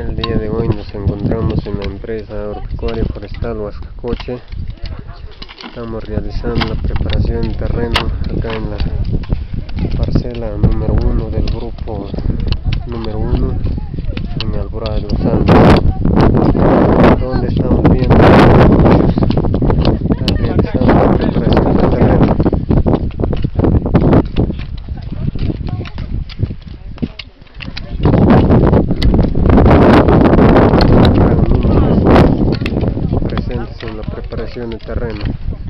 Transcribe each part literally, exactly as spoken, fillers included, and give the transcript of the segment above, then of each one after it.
El día de hoy nos encontramos en la empresa agropecuaria forestal Huascacoche. Estamos realizando la preparación de terreno acá en la parcela número uno del grupo número uno en Alborada de los Altos, donde estamos viendo están realizando la preparación de terreno. En la preparación de terreno.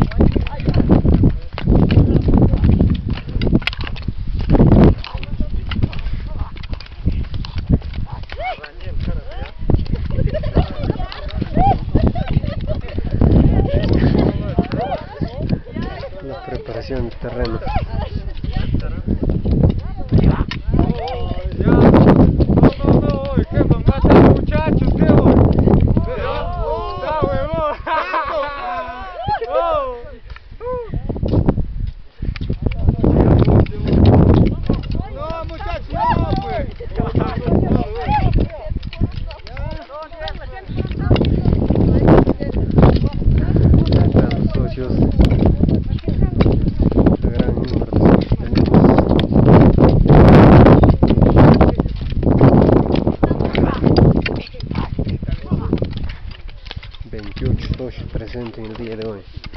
La preparación de terreno. veintiocho socios presentes en el día de hoy.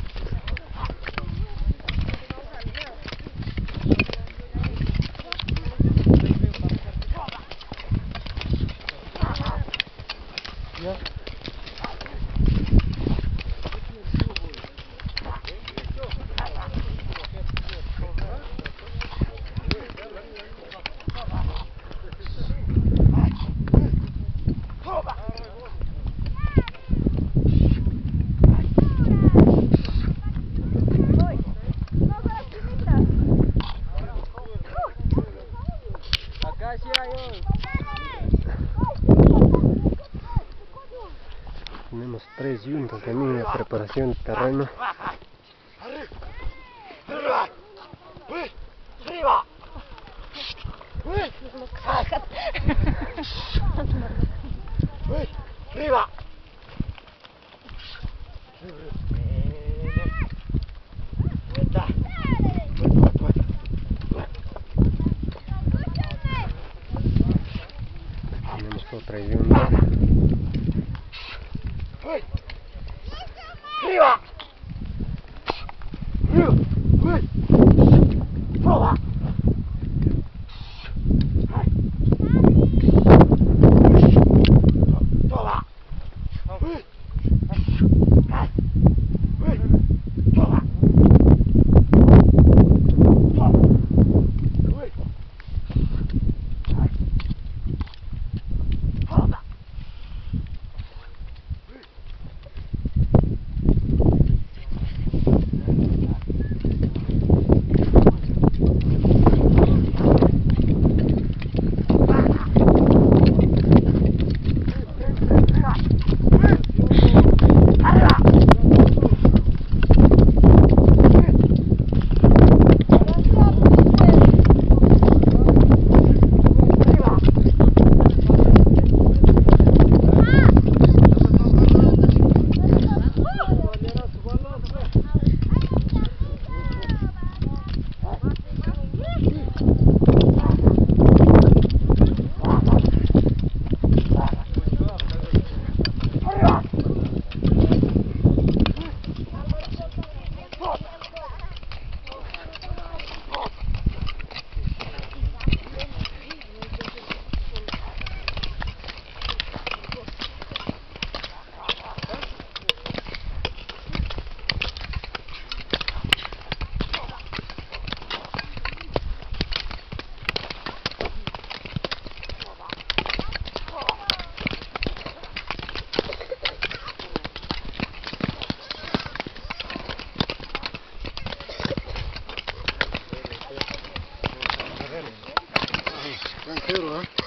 Tenemos tres yuntas también en la preparación de terreno. ¡Arriba! ¡Arriba! Tenemos otra yunta. ¡Arriba! Tranquilo, ¿eh?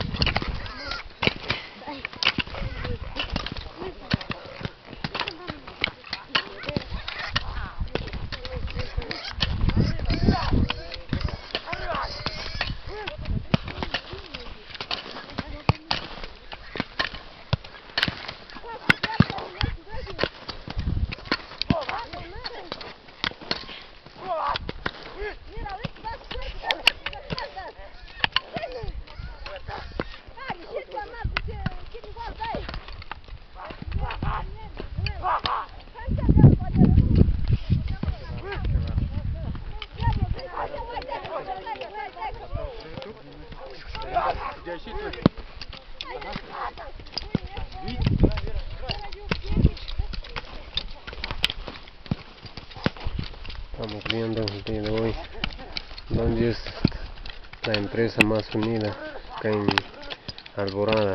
Estamos viendo el día de hoy donde es la empresa más unida acá en Alborada.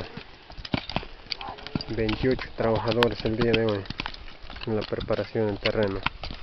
veintiocho trabajadores el día de hoy en la preparación del terreno.